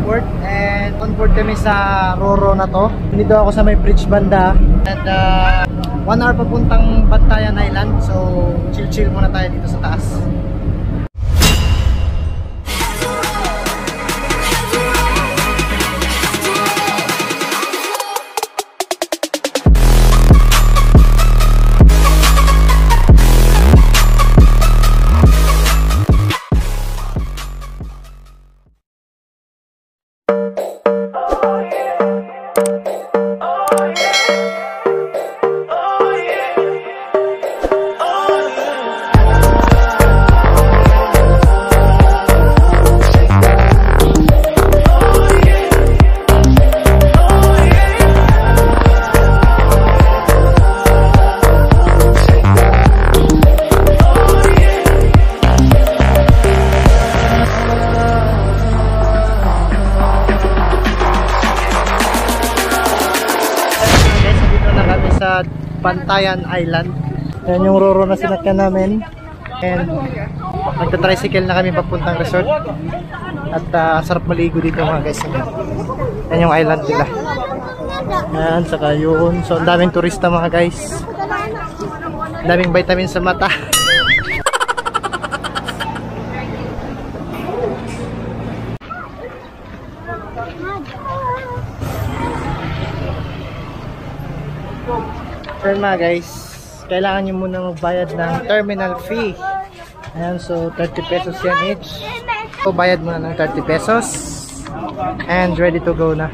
airport and on board kami sa Roro na to. Dito ako sa may bridge banda and 1 hour papuntang Bantayan Island, so chill muna tayo dito sa taas. Sa Bantayan Island. Ayan yung Roro na sinakyan namin. And nagta-tricycle na kami papuntang resort. At sarap maligo dito mga guys. Ayan yung island nila. Ayan, saka yun. So ang daming turista mga guys. Ang daming vitamin sa mata. So mga guys, kailangan nyo muna magbayad ng terminal fee. Ayan, so 30 pesos yan each. So bayad muna ng 30 pesos and ready to go na.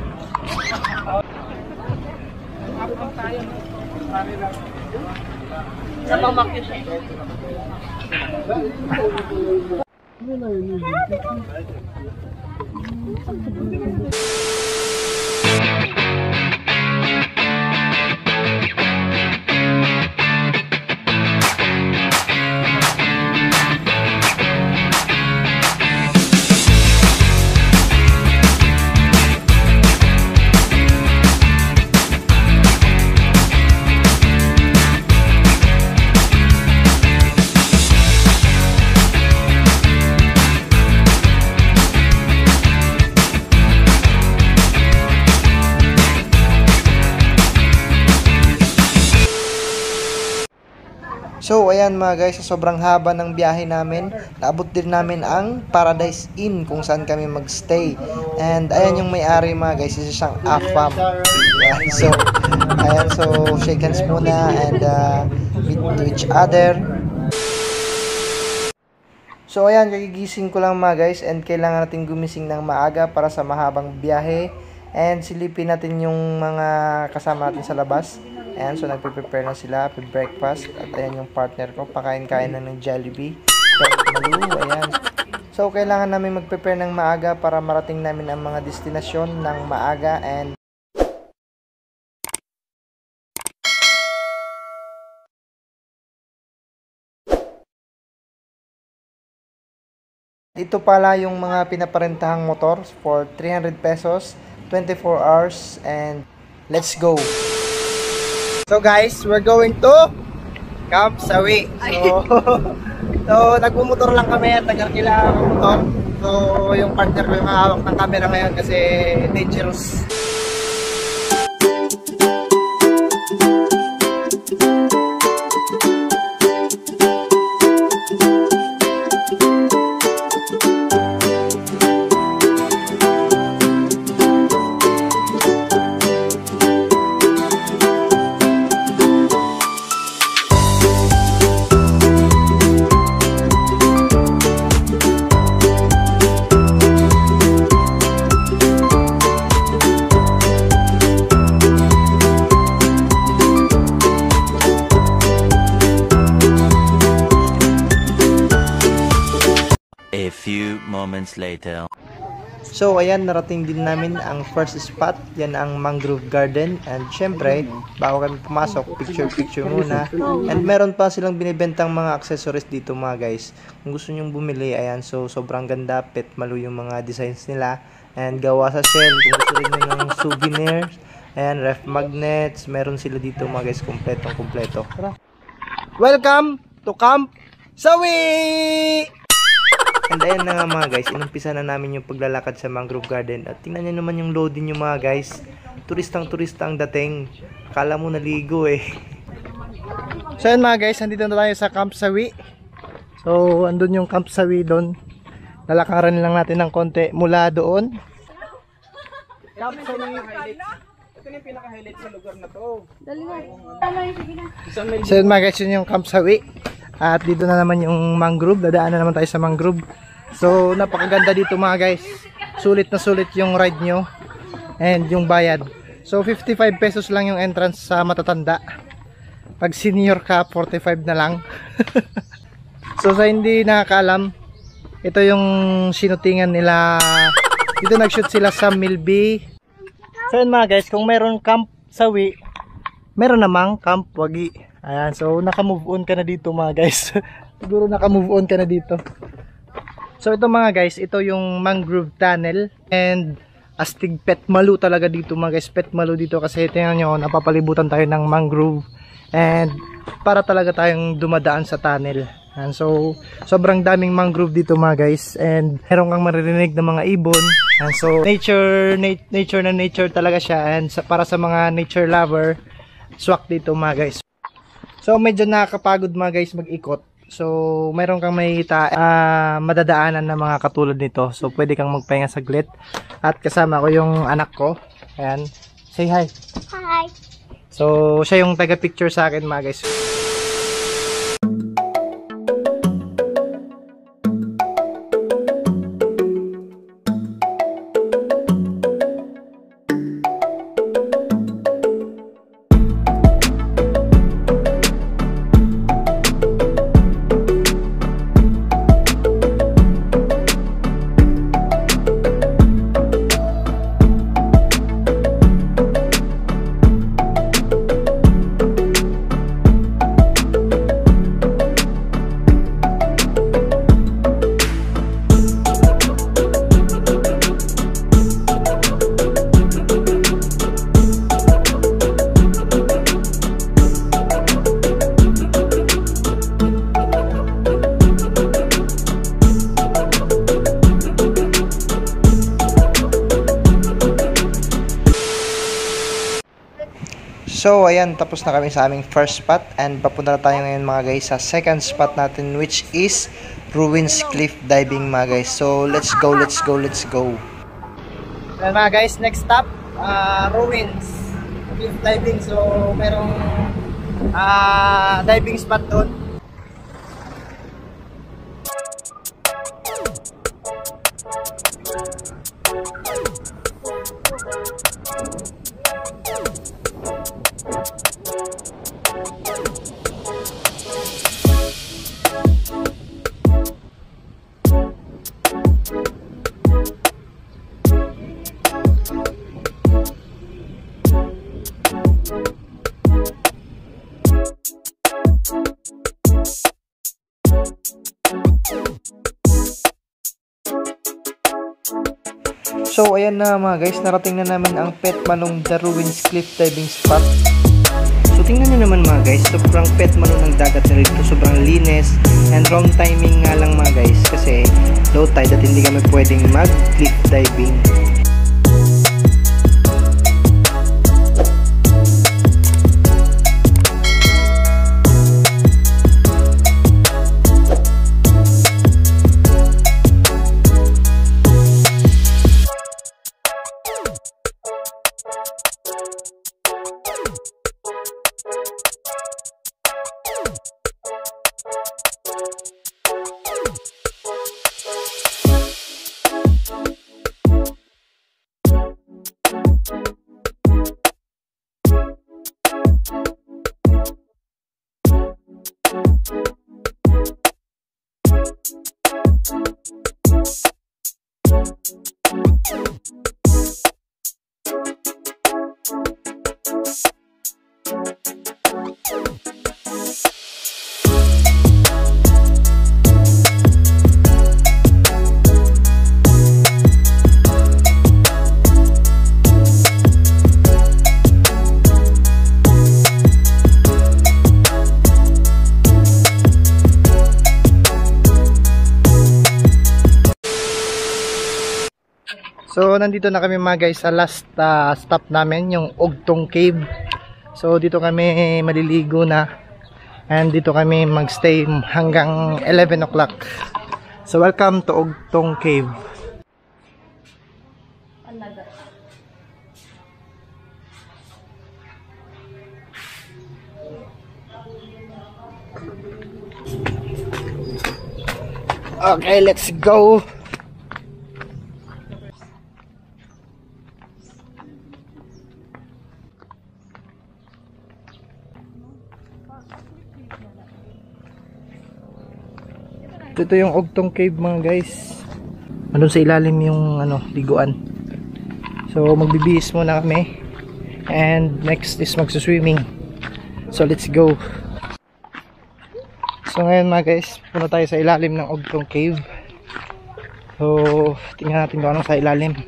So ayan mga guys, sa sobrang haba ng biyahe namin, naabot din namin ang Paradise Inn kung saan kami magstay. And ayan yung may-ari mga guys, isa siyang AFAM. Yeah, so ayan, so shake hands muna and meet to each other. So ayan, kagigising ko lang mga guys and kailangan natin gumising ng maaga para sa mahabang biyahe. And silipin natin yung mga kasama natin sa labas. Ayan, so nagpe-prepare na sila for breakfast. At ayan yung partner ko, pakain-kain na ng Jollibee. Ayan. So kailangan namin mag-prepare ng maaga para marating namin ang mga destinasyon ng maaga. And ito pala yung mga pinaparentahang motor for 300 pesos, 24 hours, and let's go! So guys, we're going to Camp Sawi. So nagmumotor lang kami at nag-arkila ang motor. So yung partner ko yung hawak ng camera ngayon kasi dangerous. A few moments later. So ayan, narating din namin ang first spot. Yan ang Mangrove Garden. And syempre, bago kami pumasok, picture muna. And meron pa silang binibentang mga accessories dito mga guys. Kung gusto nyong bumili, ayan, so sobrang ganda, pet malu yung mga designs nila. And gawa sa shell, kung gusto rin nyo ng souvenirs. Ayan, ref magnets, meron sila dito mga guys, kompleto. Welcome to Camp Sawi! And ayan na nga mga guys, inumpisa na namin yung paglalakad sa mangrove garden. At tingnan nyo naman yung loading nyo mga guys. Turistang-turista ang dating. Akala mo naligo eh. So ayan mga guys, nandito na tayo sa Camp Sawi. So andun yung Camp Sawi doon. Lalakaran lang natin ng konti mula doon. Camp Sawi. Ito yung pinaka-highlight sa lugar na to. So yun mga guys, yun yung Camp Sawi. At dito na naman yung mangrove. Dadaan na naman tayo sa mangrove. So napakaganda dito mga guys. Sulit na sulit yung ride nyo. And yung bayad. So 55 pesos lang yung entrance sa matatanda. Pag senior ka, 45 na lang. So sa hindi nakakaalam, ito yung sinutingan nila. Dito nag-shoot sila sa Milby. So yun mga guys, kung meron Camp Sawi, meron namang Camp Wagi. Ayan, so naka-move on ka na dito mga guys. Siguro naka-move on ka na dito. So ito mga guys, ito yung mangrove tunnel. And astig Petmalu talaga dito mga guys. Petmalu dito kasi tingnan nyo, napapalibutan tayo ng mangrove. And para talaga tayong dumadaan sa tunnel. And so sobrang daming mangrove dito mga guys. And meron kang maririnig ng mga ibon. And so nature talaga siya. And para sa mga nature lover, swak dito mga guys. So medyo nakakapagod mga guys mag-ikot. So meron kang madadaanan na mga katulad nito. So pwede kang magpahinga saglit. At kasama ko yung anak ko. Ayan, say hi. Hi. So siya yung taga-picture sa akin mga guys. So ayan, tapos na kami sa aming first spot and papunta na tayo ngayon mga guys sa second spot natin, which is Ruins Cliff Diving mga guys. So let's go. Well, mga guys, next stop, Ruins Cliff Diving. So merong diving spot doon. So ayan na mga guys, narating na namin ang Petmalong The Ruins Cliff Diving Spot. So tingnan nyo naman mga guys, sobrang Petmalong ng dagat na rito, sobrang linis. And wrong timing nga lang mga guys, kasi low tide at hindi kami pwedeng mag cliff diving. So nandito na kami mga guys sa last stop namin, yung Ugtong Cave. So dito kami maliligo na. And dito kami magstay hanggang 11 o'clock. So welcome to Ugtong Cave. Okay, let's go. Ito yung Ugtong Cave mga guys. Andun sa ilalim yung liguan. So magbibihis muna kami. And next is magsuswimming. So let's go. So ngayon mga guys, punta tayo sa ilalim ng Ugtong Cave. So tingnan natin kung anong sa ilalim.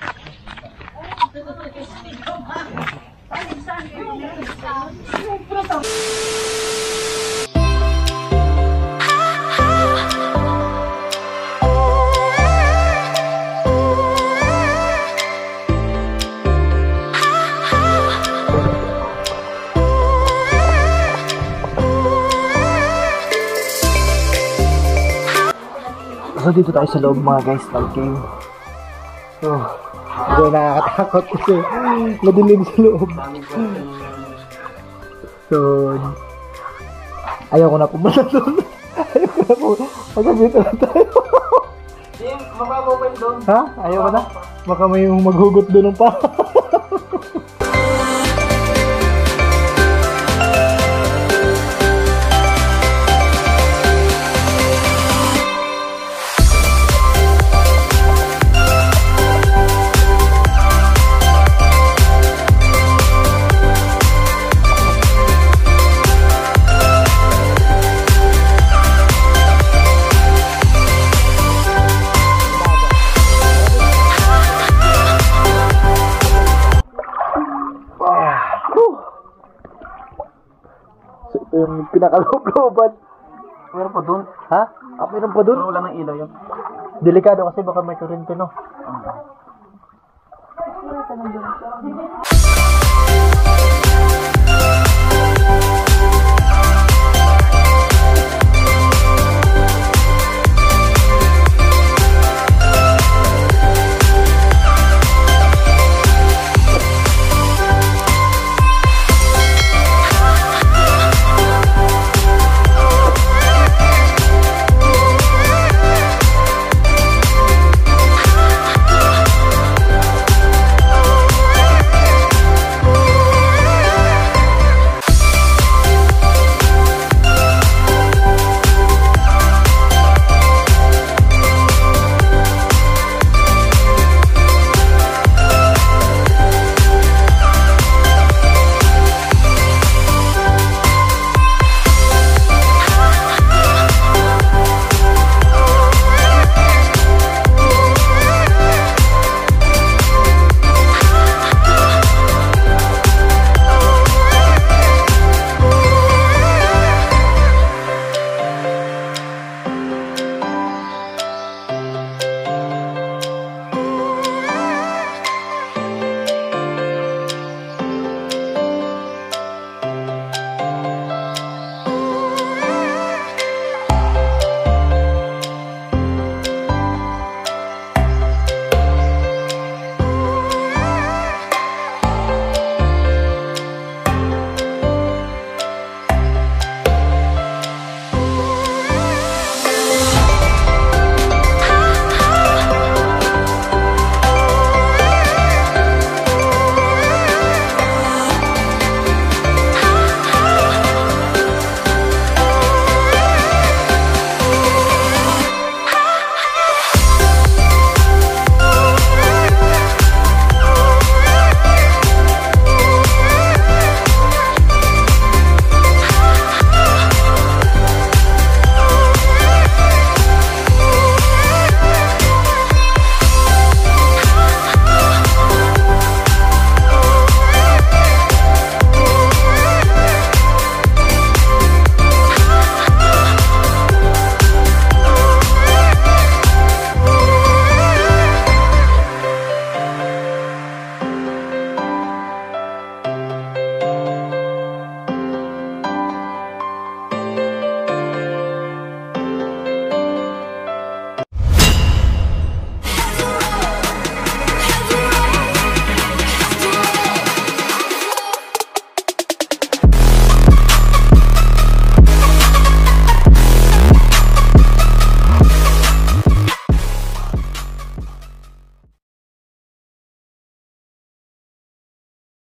So dito tayo sa loob mga guys ng cave. So medyo nakakatakot kasi madilim sa loob. So ayaw ko na pumunta doon. Ayaw ko na pumunta. Magkabito na tayo. Mababaw pa yun doon. Ha? Ayaw ko na? Baka may maghugot doon ng pa. Yung pinakaloob-looban. Meron pa dun? Ha? Ah, meron pa dun? Wala ng ilaw yun. Delikado kasi baka may kurente, no?